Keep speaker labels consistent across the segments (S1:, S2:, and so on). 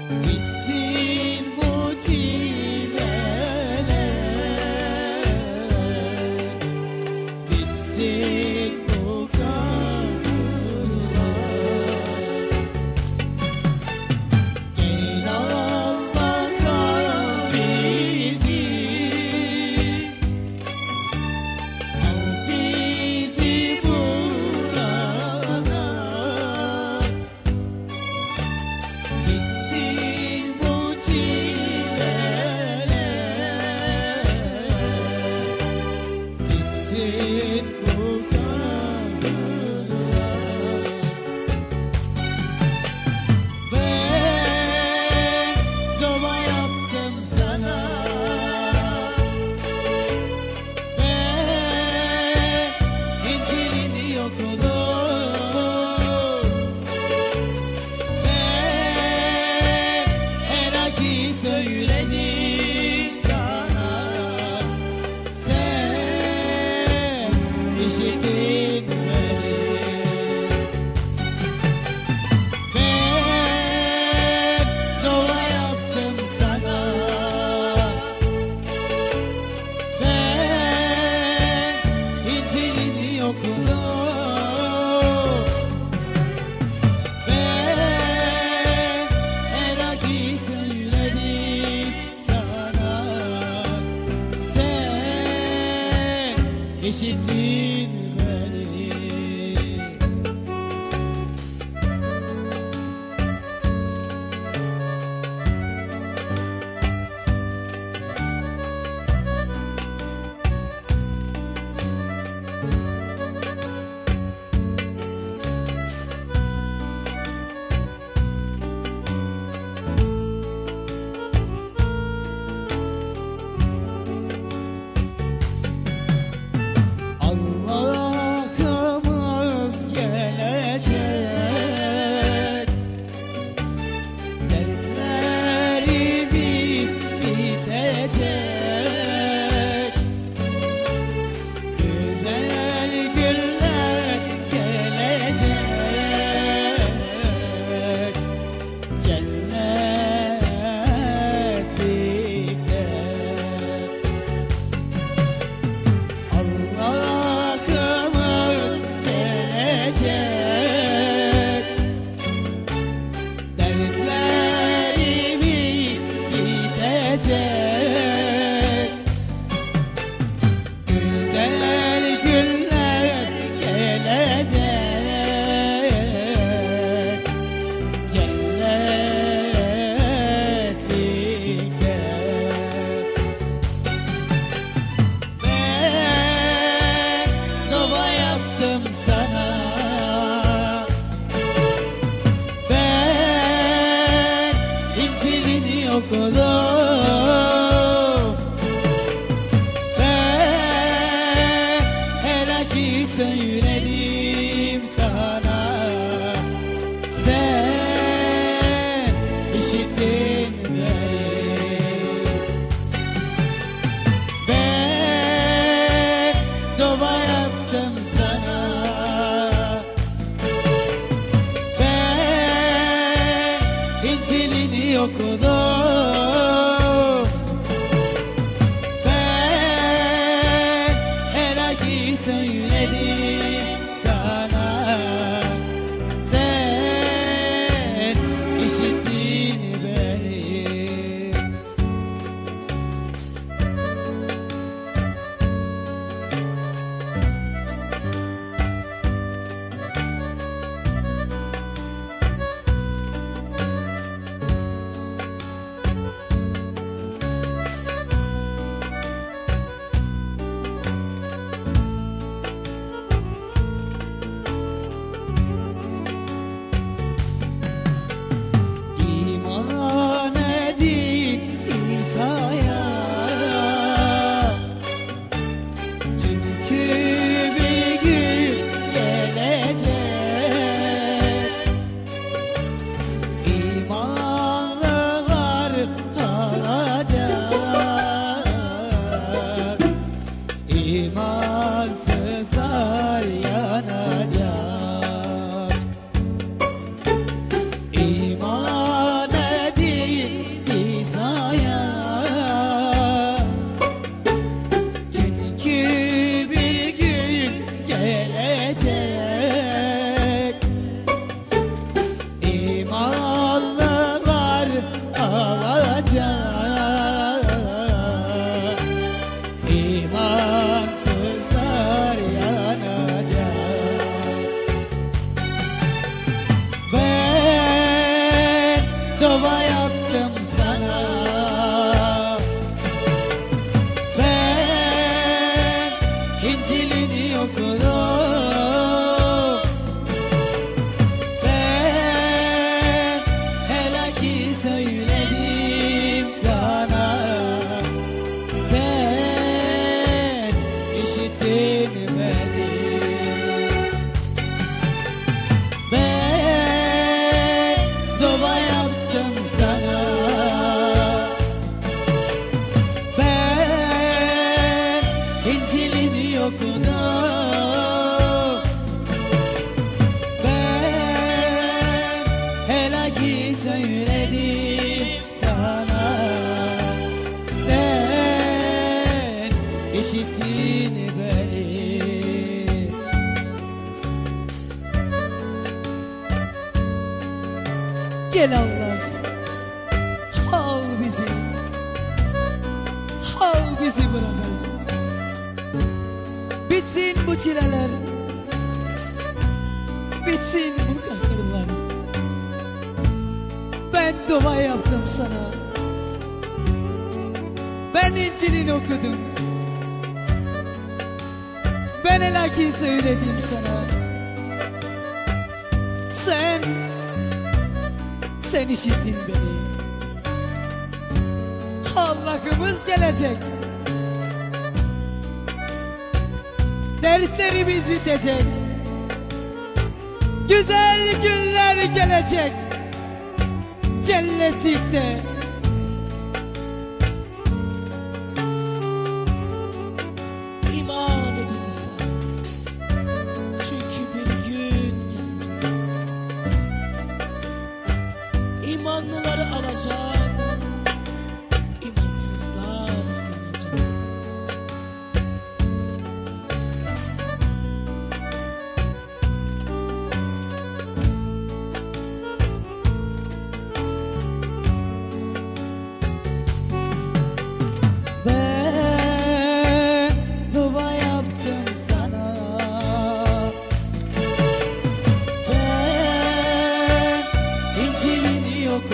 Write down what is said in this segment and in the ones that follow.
S1: Bitsin bu çileler, bitsin bu kahrlar. Gel al bakalım bizi, al bizi buradan. Bitsin bu çileler, bitsin bu kahrlar. Ben dua yaptım sana, ben İncil'ini okudum, ben her acıyı söyledim sana. Sen işittin beni. Ben dua yaptım sana, ben İncil'ini okudum, ben her acıyı söyledim sana. Sen işittin beni. Allah'ımız gelecek, dertlerimiz bitecek, güzel günler gelecek, cennetlikte. Allah'ımız gelecek, dertlerimiz bitecek, güzel günler gelecek, cennetlikte. Ben dua yaptım sana, ben İncil'ini okudum, ben her acıyı söyledim sana. Sen işittin beni. Ben dua yaptım sana, ben İncil'ini okudum, ben her acıyı söyledim sana. Sen işittin beni. dua yaptım sana. Ben İncil'ini okudum. Ben helaki söyledim sana. Sen işittin beni. Ben dua yaptım sana. Ben İncil'ini okudum. Ben helaki söyledim sana. Sen işittin beni. Gel Allah, al bizi, al bizi bırakalım. Bitsin bu çileler, bitsin bu kahırlar. Ben dua yaptım sana. Ben İncil'ini okudum. Ben helaki söyledim sana. Sen işittin beni. Allah'ımız gelecek. Dertlerimiz bitecek. Güzel günler gelecek. Cennetlikte.
S2: İman edin sen. Çünkü bir gün gelecek. İmanlıları alacak, imansızlar gelecek.
S1: Ben dua yaptım sana. Ben İncil'ini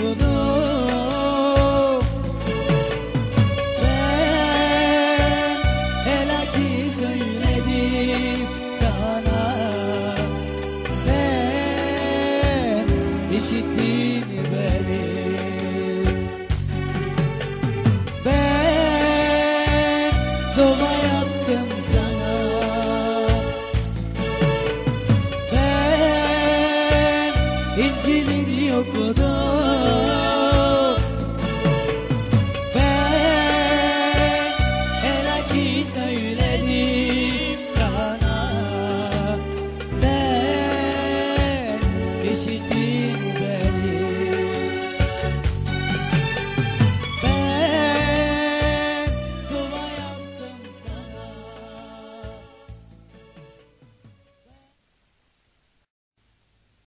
S1: okudum. Ben helaki söyledim sana. Sen işittin beni. Ben dua yaptım sana. Ben İncil'ini okudum. Ben helaki söyledim